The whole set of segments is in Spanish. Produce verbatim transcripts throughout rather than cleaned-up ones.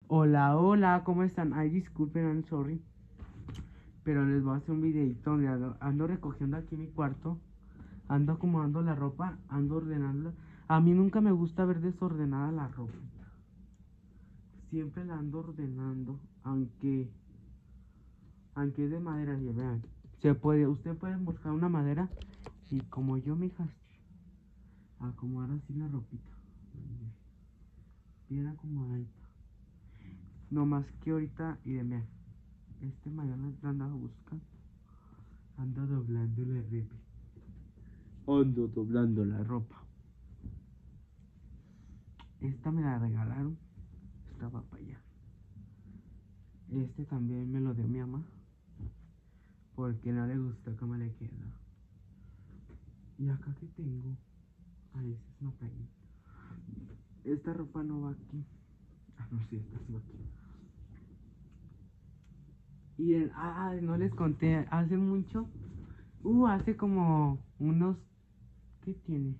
Hola, hola, ¿cómo están? Ay, disculpen, I'm sorry. Pero les voy a hacer un videito donde ando, ando recogiendo aquí mi cuarto. Ando acomodando la ropa, ando ordenándola. A mí nunca me gusta ver desordenada la ropa. Siempre la ando ordenando, aunque aunque es de madera, ya vean. Se puede, usted puede buscar una madera y como yo, mijas, acomodar así la ropita. Bien acomodadita. No más que ahorita, y de vean, este mañana andaba buscando. Ando doblando la ropa. Ando doblando la ropa. Esta me la regalaron. Estaba para allá. Este también me lo dio mi mamá. Porque no le gustó cómo le queda. Y acá que tengo. A veces no peguen. Esta ropa no va aquí. Ah, no sé, esta sí va aquí. Y el, ah, no les conté. Hace mucho. Uh, hace como unos. ¿Qué tiene?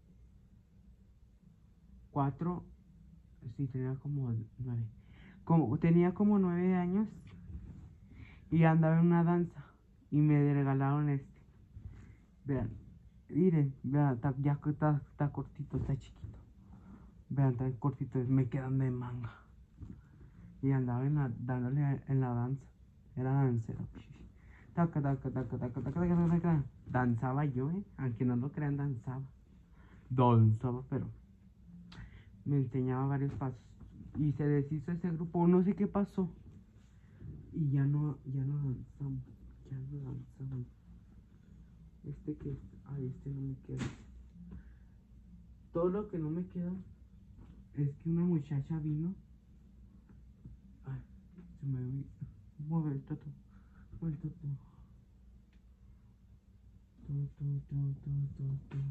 Cuatro. Sí, tenía como nueve. Como, tenía como nueve años. Y andaba en una danza. Y me regalaron este. Vean. Miren, vean, ta, ya está, está cortito, está chiquito. Vean, está cortito, me quedan de manga. Y andaba en la, dándole en la danza. Era dancero. Taca, taca, taca, taca, taca, taca, taca. Danzaba yo, eh. Aunque no lo crean, danzaba. Danzaba, pero me enseñaba varios pasos. Y se deshizo ese grupo, no sé qué pasó. Y ya no, ya no danzamos. Ya no danzamos. Este que, ay, este no me queda. Todo lo que no me queda es que una muchacha vino. Ay, se me mueve el toto. Mueve el toto. Todo, todo, todo, todo, todo, todo.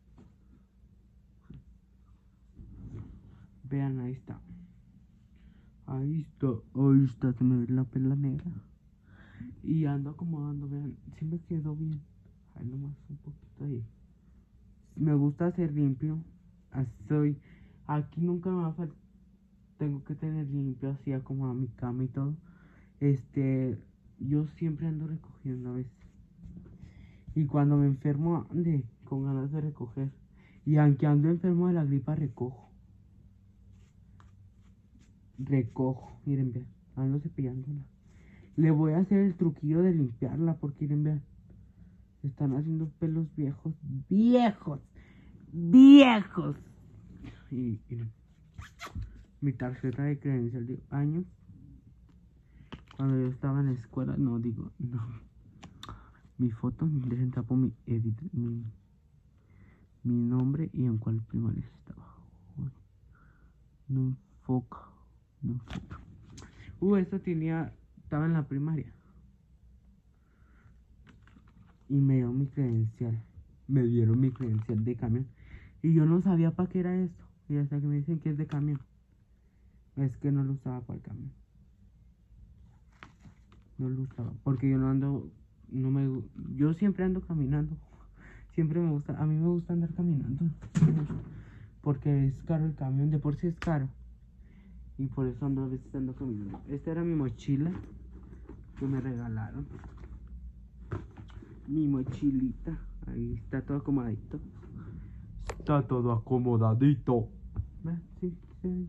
Vean, ahí está. Ahí está, ahí está, se me ve la pela negra. Y ando acomodando, vean, sí me quedó bien. Ahí nomás un poquito ahí. Me gusta ser limpio. Así soy. Aquí nunca me va a faltar. Tengo que tener limpio así como a mi cama y todo. Este, yo siempre ando recogiendo a veces. Y cuando me enfermo, ande con ganas de recoger. Y aunque ando enfermo de la gripa, recojo. Recojo, miren, vean, ando cepillándola. Le voy a hacer el truquillo de limpiarla porque miren, vean. Están haciendo pelos viejos. Viejos. Viejos. Y miren. Mi tarjeta de credencial de años. Cuando yo estaba en la escuela, no digo, no. Mi foto, dejen tapo mi edit, mi, mi nombre y en cuál primaria estaba. Uy, no enfoca, no enfoca. Uh, esto tenía, estaba en la primaria. Y me dio mi credencial. Me dieron mi credencial de camión. Y yo no sabía para qué era esto. Y hasta que me dicen que es de camión. Es que no lo usaba para el camión. No lo usaba. Porque yo no ando. No me. Yo siempre ando caminando. Siempre me gusta. A mí me gusta andar caminando. Porque es caro el camión. De por sí es caro. Y por eso ando a veces ando caminando. Esta era mi mochila. Que me regalaron. Mi mochilita. Ahí está todo acomodadito. Está todo acomodadito. ¿Ven? Sí, sí.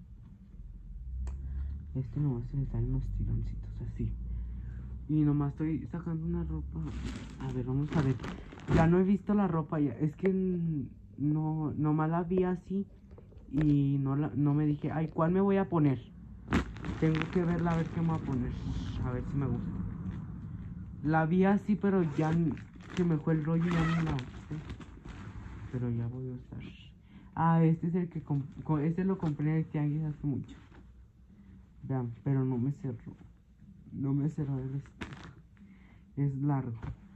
Este nomás se le salen unos tironcitos así. Y nomás estoy sacando una ropa. A ver, vamos a ver. Ya no he visto la ropa ya. Es que no, nomás la vi así. Y no, la, no me dije, ay, ¿cuál me voy a poner? Tengo que verla a ver qué me voy a poner. A ver si me gusta. La vi así, pero ya se me fue el rollo y ya no la usé. Pero ya voy a usar. Ah, este es el que este lo compré en el tianguis hace mucho. Vean, pero no me cerró. No me cerró el vestido. Es largo.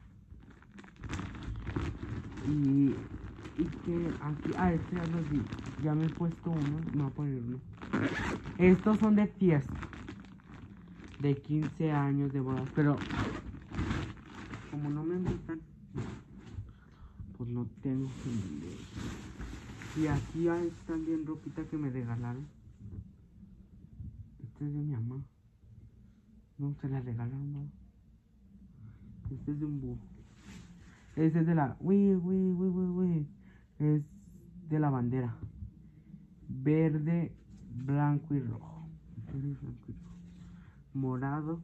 Y, y que aquí, ah, este ya los vi. Ya me he puesto uno, me voy a poner uno. Estos son de fiesta. De quince años de bodas. Pero como no me invitan, pues no tengo que vender. Y aquí hay también ropita que me regalaron. Este es de mi mamá. No, se la regalaron, ¿no? Este es de un búho. Este es de la... Uy, uy, uy, uy, uy. Es de la bandera. Verde, blanco y rojo. Verde, blanco y rojo. Morado.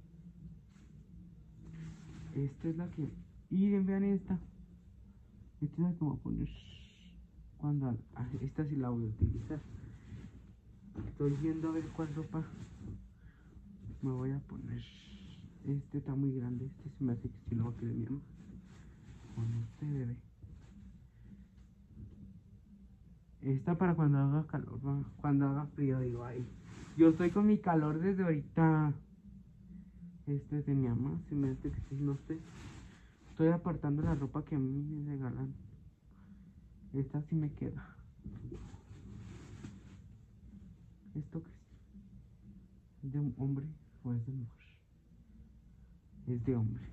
Esta es la que... Miren, vean esta. Esta es la que voy a poner. Cuando... ah, esta sí la voy a utilizar. Estoy viendo a ver cuál ropa me voy a poner. Este está muy grande. Este se me hace que si lo va a querer mi mamá. O no sé, bebé. Esta para cuando haga calor, ¿va? Cuando haga frío, digo, ay. Yo estoy con mi calor desde ahorita. Este es de mi mamá. Se me hace que sí, no sé. Estoy apartando la ropa que a mí me regalan. Esta sí me queda. ¿Esto qué es? ¿Es de un hombre o es de mujer? Es de hombre.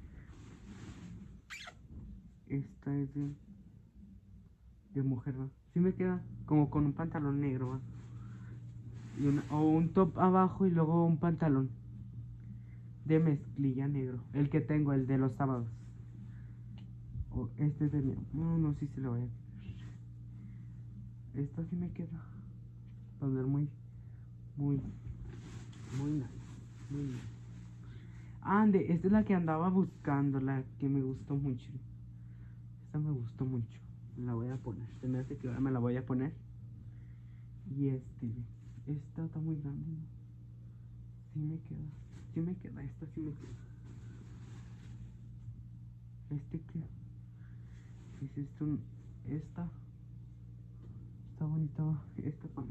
Esta es de, de mujer, ¿va? Sí me queda como con un pantalón negro, ¿va? Y una, o un top abajo y luego un pantalón de mezclilla negro. El que tengo, el de los sábados. O este es de mi... No, no sé si lo voy a quitar. Esta sí me queda. Para ver muy, muy, muy nice. Muy nice. Ande, esta es la que andaba buscando, la que me gustó mucho. Esta me gustó mucho. La voy a poner. Se me hace que ahora me la voy a poner. Y este, esta está muy grande, ¿no? Sí me queda. Sí me queda, esta sí me queda. Este que es esto, esta está bonita, esta para mí.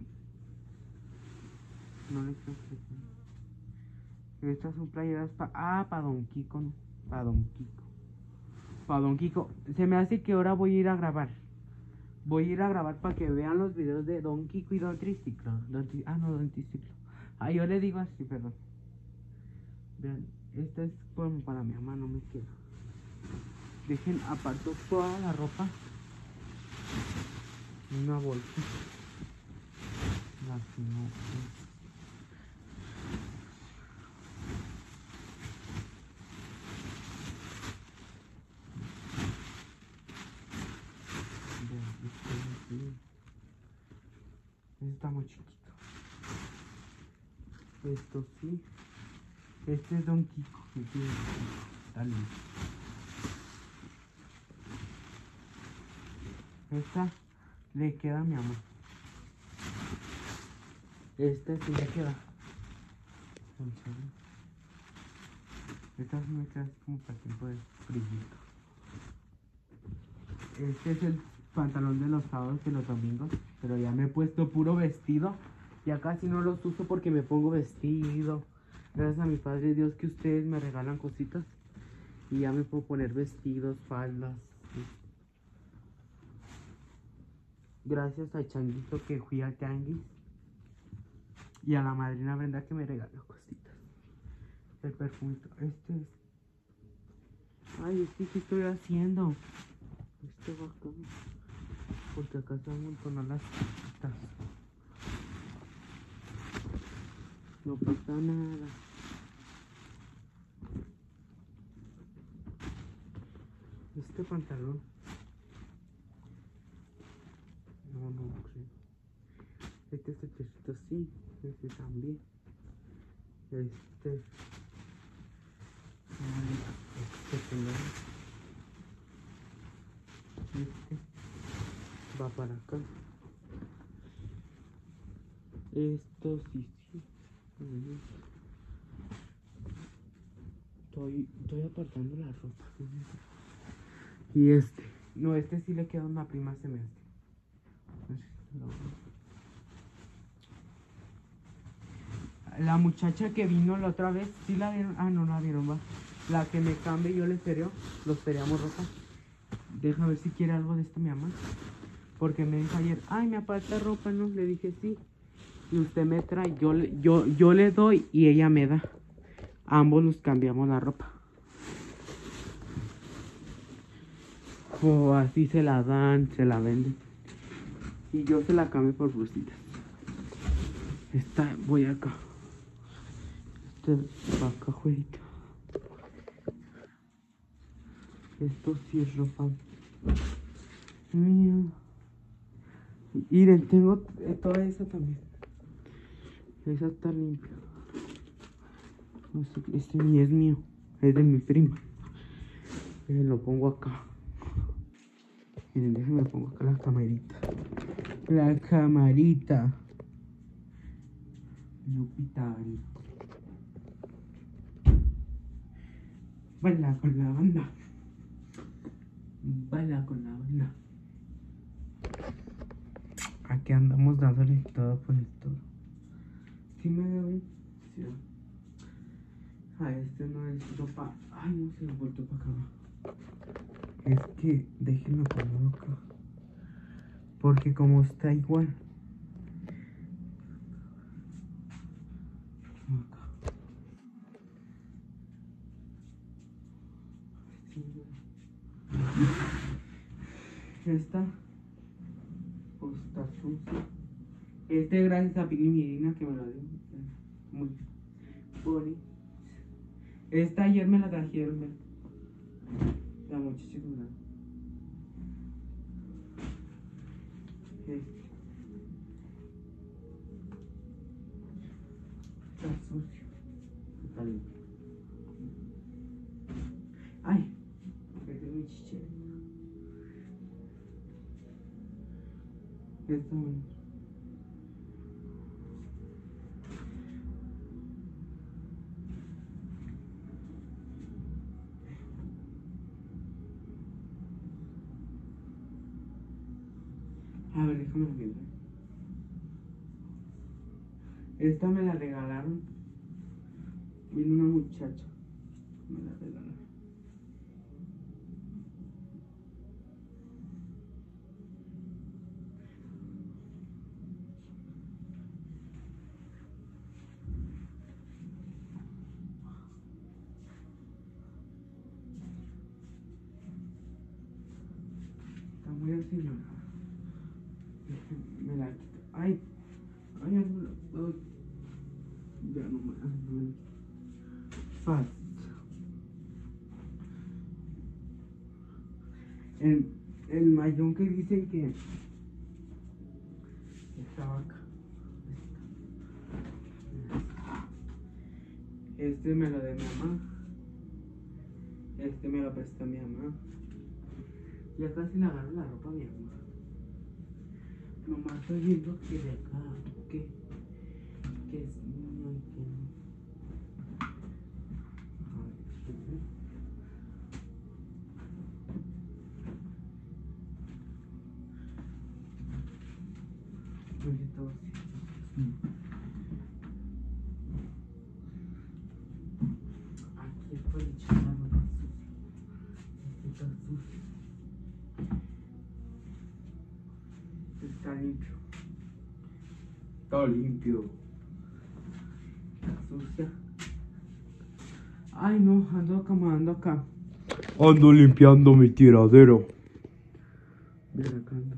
No le creo que estas son playeras para... Ah, para Don Kiko, ¿no? Para Don Kiko. Para Don Kiko. Se me hace que ahora voy a ir a grabar. Voy a ir a grabar para que vean los videos de Don Kiko y Don Triciclo. Don, ah, no, Don Triciclo. Ah, yo le digo así, perdón. Vean, esta es como para mi mamá, no me queda. Dejen aparto toda la ropa en una bolsa. La que no es. Este está muy chiquito. Esto sí. Este es Don Kiko. Este está lindo. Esta le queda a mi amor. Esta sí le queda. Esta sí me queda así como para tiempo de frío. Este es el pantalón de los sábados y los domingos. Pero ya me he puesto puro vestido. Ya casi no los uso porque me pongo vestido. Gracias a mi Padre Dios que ustedes me regalan cositas. Y ya me puedo poner vestidos, faldas. ¿Sí? Gracias al changuito que fui al tianguis. Y a la madrina Brenda que me regaló cositas. El perfumito. Este es... Ay, este que estoy haciendo. Este va acá. Porque acá se amontonan las cositas. No pasa nada. Este pantalón. No, no creo. Este suétercito sí. Este también. Este. Este también. Este va para acá. Esto sí, sí. Estoy, estoy apartando la ropa. Y este. No, este sí le queda a una prima semestre. La muchacha que vino la otra vez, ¿sí la vieron? Ah, no la vieron, va. La que me cambie, yo le espereo. Los esperamos ropa. Deja ver si quiere algo de esto mi mamá. Porque me dijo ayer, ay, me aparta ropa, ¿no? Le dije, sí. Y usted me trae, yo, yo, yo le doy y ella me da. Ambos nos cambiamos la ropa. O así se la dan, se la venden. Y yo se la cambio por blusitas. Esta, voy acá. Esta vaca jueguita. Esto sí es ropa mía. Miren, tengo toda esa también. Esa está limpia. No sé, este ni es mío, es de mi prima. Miren, lo pongo acá. Miren, déjenme pongo acá la camarita. La camarita. Lupita. Baila con la banda. Baila con la banda. Aquí andamos dándole todo por esto. ¿Sí me veo bien? Sí. Ah, este no es ropa. Ay, no se lo he vuelto para acá. Es que déjenme ponerlo acá. Porque como está igual. Acá. Esta pues, está sucia. Este gracias a Pili Mirina que me lo dio. Muy bonito. Esta ayer me la trajeron. ¿Ve? La muchacha que me la dio. Este. Está sucio. Está limpio. Ay, este es mi chichero. Esta bueno. A ver, déjame la mirar. Esta me la regalaron. Vino una muchacha. Me la regalaron. Está muy aseñorada. Me la quito. Ay, ay, ya no la puedo. Ya no me la fast. El, el mayón que dicen que esta vaca. Este me lo de mi mamá. Este me lo prestó mi mamá. Ya casi le agarro la ropa a mi mamá. Nomás estoy viendo que de acá, que, que es mío y que no. A ver, oye, todo así. Aquí estoy echando la ropa sucia. Este está sucio. Está limpio. Está limpio. Está sucia. Ay no, ando acomodando acá. Ando limpiando mi tiradero. Ven acá ando.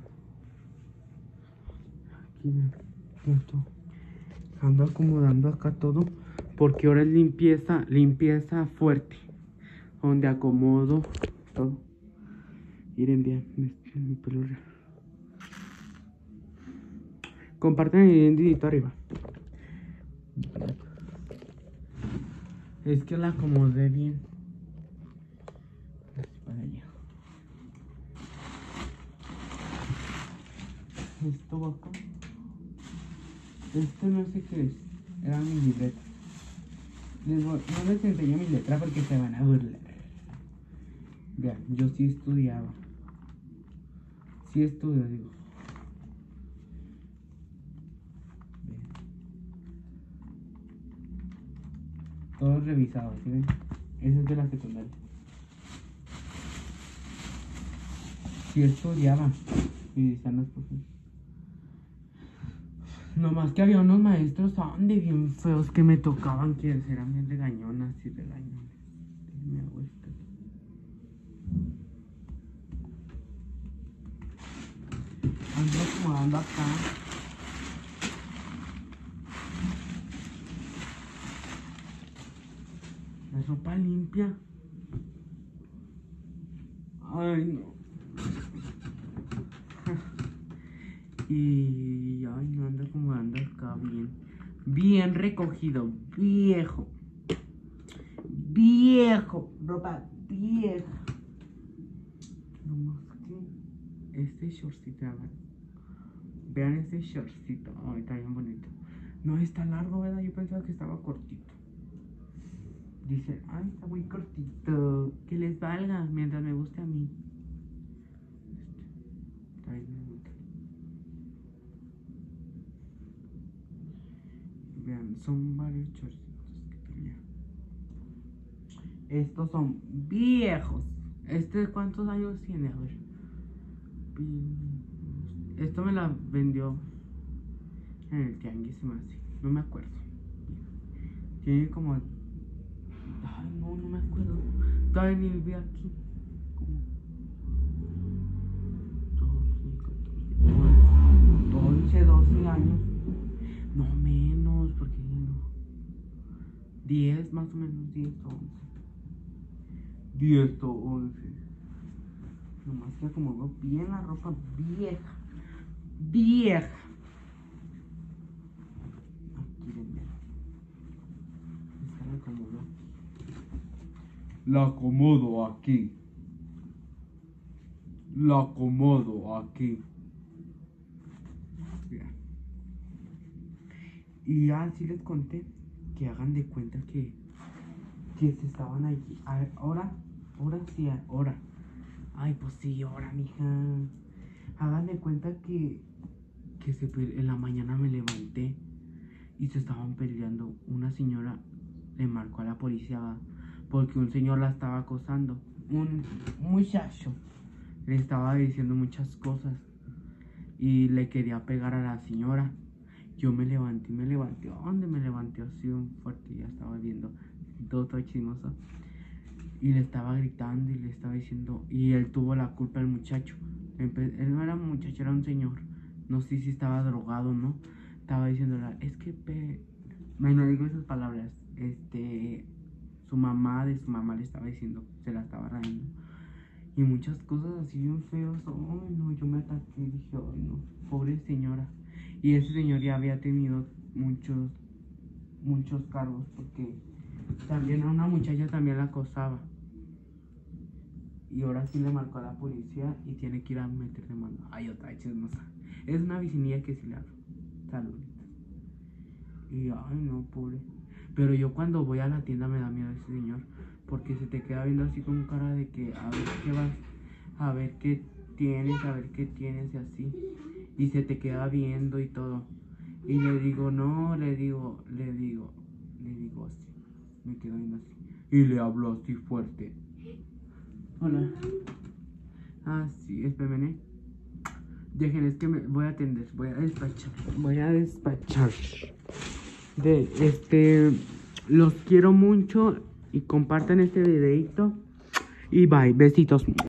Aquí ando. Ando acomodando acá todo. Porque ahora es limpieza, limpieza fuerte. Donde acomodo todo. Miren bien, mi, mi pelo real. Compartan el dedito arriba. Es que la acomodé bien. Así para allá. Esto va acá. Esto no sé qué es. Era mi libreta. Les voy, no les enseño mi letra porque se van a burlar. Vean, yo sí estudiaba. Sí estudio, digo. Todos revisados, ¿sí ven? Ese es de la secundaria. Sí estudiaba. Y decían los profesores. Nomás que había unos maestros ande bien feos que me tocaban, que eran bien regañonas y regañones. Me hago esto. Ando acomodando acá. La ropa limpia. Ay, no. Y ay, no anda como anda acá bien. Bien recogido, viejo. Viejo, ropa vieja. Nomás que este shortcito, vean. Vean este shortcito. Ay, está bien bonito. No está largo, ¿verdad? Yo pensaba que estaba cortito. Dicen, ay, está muy cortito. Que les valga mientras me guste a mí. Está bien bonito. Vean, son varios shortcitos que tenía. Estos son viejos. ¿Este cuántos años tiene? A ver. Esto me la vendió en el tianguis, se me hace. No me acuerdo. Tiene como... Ay, no, no me acuerdo. Todavía ni vi aquí. Como... once, doce años. No menos, porque no. diez, más o menos, diez o once. diez o once. Nomás que acomodó bien la ropa vieja. Vieja. Aquí ven, ven. Esta la acomodo. La acomodo aquí. La acomodo aquí. Mira. Y ya sí les conté que hagan de cuenta que que se estaban allí. A ver, ahora, ahora sí, ahora. Ay, pues sí, ahora, mija. Hagan de cuenta que que se, en la mañana me levanté y se estaban peleando. Una señora le marcó a la policía porque un señor la estaba acosando. Un muchacho le estaba diciendo muchas cosas y le quería pegar a la señora. Yo me levanté, me levanté. ¿Dónde me levanté? Así un fuerte, ya estaba viendo todo, todo chismoso. Y le estaba gritando y le estaba diciendo, y él tuvo la culpa, el muchacho. Él no era un muchacho, era un señor. No sé si estaba drogado o no. Estaba diciéndole, es que, pe... bueno, digo esas palabras. Este, su mamá de su mamá le estaba diciendo, se la estaba rayando. Y muchas cosas así bien feas. Ay, no, yo me ataqué y dije, ay, no, pobre señora. Y ese señor ya había tenido muchos, muchos cargos porque también a una muchacha también la acosaba. Y ahora sí le marcó a la policía y tiene que ir a meter demanda. Ay, otra chismosa. Es una vecinilla que sí le hablo. Saluditos. Y ay, no, pobre. Pero yo cuando voy a la tienda me da miedo ese señor. Porque se te queda viendo así con cara de que a ver qué vas, a ver qué tienes, a ver qué tienes y así. Y se te queda viendo y todo. Y le digo, no, le digo, le digo, le digo así. Me quedo viendo así. Y le hablo así fuerte. Hola. Ah, sí, espérenme. Dejen, es que me voy a atender, voy a despachar. Voy a despachar. De este, los quiero mucho y compartan este videito. Y bye, besitos.